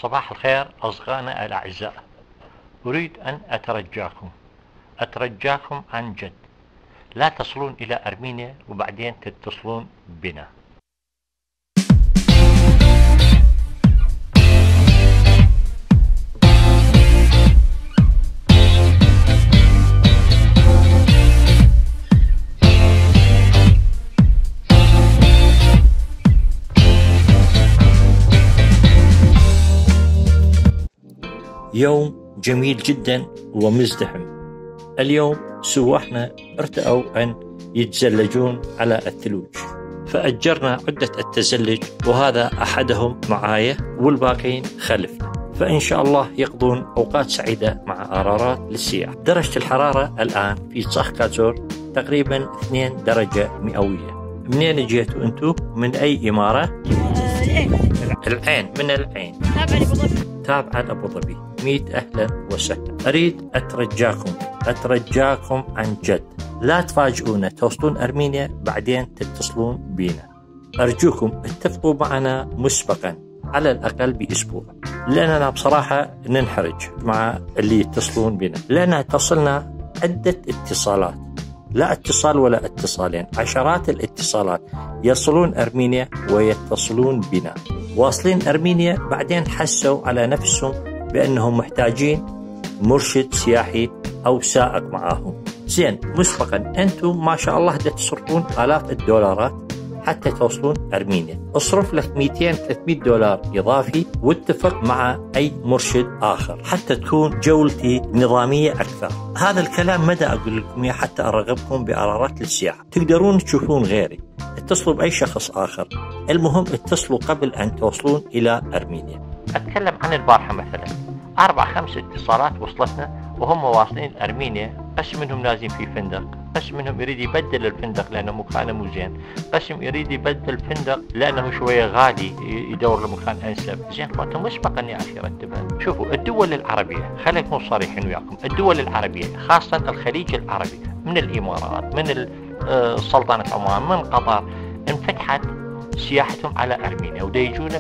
صباح الخير أصدقائنا الأعزاء. أريد أن أترجاكم عن جد لا تصلون إلى أرمينيا وبعدين تتصلون بنا. يوم جميل جدا ومزدحم. اليوم سواحنا ارتأوا أن يتزلجون على الثلوج، فأجرنا عدة التزلج، وهذا أحدهم معايا والباقين خلفنا، فإن شاء الله يقضون أوقات سعيدة مع قرارات للسياح. درجة الحرارة الآن في صخ كازور تقريبا 2 درجة مئوية. منين جيتوا أنتوا؟ من أي إمارة؟ العين. من العين تابعة أبو ظبي. 100 أهلا وسهلا. أريد أترجاكم عن جد لا تفاجئونا توصلون أرمينيا بعدين تتصلون بينا. أرجوكم اتفقوا معنا مسبقا على الأقل بأسبوع، لأننا بصراحة ننحرج مع اللي يتصلون بنا، لأننا تصلنا عدة اتصالات، لا اتصال ولا اتصالين، عشرات الاتصالات يصلون أرمينيا ويتصلون بنا. واصلين أرمينيا بعدين حسوا على نفسهم بأنهم محتاجين مرشد سياحي أو سائق معاهم. زين، مسبقا أنتم ما شاء الله تصرفون آلاف الدولارات حتى توصلون أرمينيا. اصرف لك 200-300 دولار إضافي واتفق مع أي مرشد آخر حتى تكون جولتي نظامية أكثر. هذا الكلام مدى أقول لكم إياه حتى أرغبكم بقرارات للسياحة. تقدرون تشوفون غيري، اتصلوا بأي شخص آخر، المهم اتصلوا قبل أن توصلون إلى أرمينيا. أتكلم عن البارحة مثلا 4-5 اتصالات وصلتنا وهم واصلين أرمينيا، بس منهم نازلين في فندق، بس منهم يريد يبدل الفندق لأنه مكانه مو زين، بس يريد يبدل الفندق لأنه شوية غالي يدور لمكان أنسب. زين فأنتم مسبقا يا أخي رتبها. شوفوا الدول العربية، خلينا نكون صريحين وياكم، الدول العربية خاصة الخليج العربي من الإمارات، من سلطنة عمان، من قطر، انفتحت سياحتهم على أرمينيا وديجونا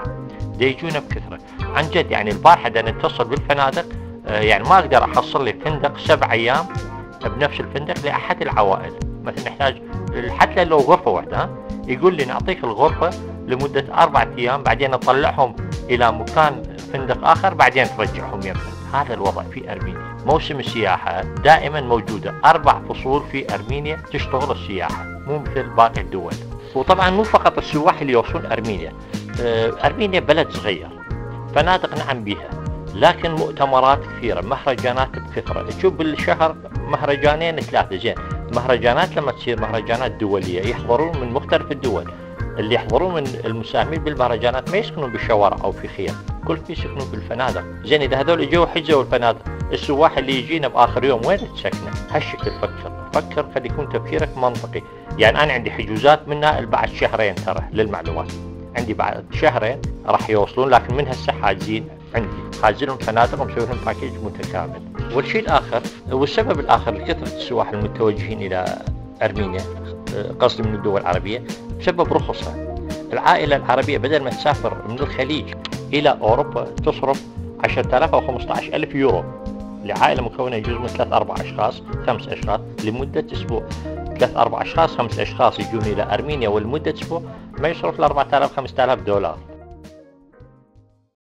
بكثرة عن جد. يعني البارحة دا نتصل بالفنادق، يعني ما أقدر أحصل لي فندق 7 أيام بنفس الفندق لأحد العوائل. مثلا نحتاج حتى لو غرفة واحدة، يقول لي نعطيك الغرفة لمدة 4 أيام، بعدين نطلعهم إلى مكان فندق آخر، بعدين ترجعهم يمنا. هذا الوضع في أرمينيا. موسم السياحة دائما موجودة 4 فصول في أرمينيا تشتغل السياحة، مو مثل باقي الدول. وطبعا مو فقط السواح اللي يوصلون أرمينيا. أرمينيا بلد صغير، فنادق نعم بها، لكن مؤتمرات كثيرة، مهرجانات بكثرة. تشوف بالشهر 2-3 زين. مهرجانات لما تصير مهرجانات دولية يحضرون من مختلف الدول، اللي يحضرون من المساهمين بالمهرجانات ما يسكنون بالشوارع أو في خيام، كل شيء يسكنون بالفنادق. زين إذا هذول اجوا حجزوا الفنادق، السواح اللي يجينا بآخر يوم وين تسكنه؟ هالشكل فكر قد يكون تفكيرك منطقي. يعني أنا عندي حجوزات منها بعد 2 شهر ترى للمعلومات، عندي بعد 2 شهر راح يوصلون، لكن من هسه حاجزين عندي، حاجزلهم فنادق ومسوي لهم باكيج متكامل. والشيء الآخر والسبب الآخر لكثرة السواح المتوجهين إلى أرمينيا، قصدي من الدول العربية، بسبب رخصها. العائلة العربية بدل ما تسافر من الخليج إلى أوروبا تصرف 10,000 أو 15,000 يورو لعائلة مكونة يجوز من 3-4 أشخاص 5 أشخاص لمدة أسبوع. 3-4 أشخاص 5 أشخاص يجون إلى أرمينيا ولمدة أسبوع ما يصرف ل 4,000-5,000 دولار.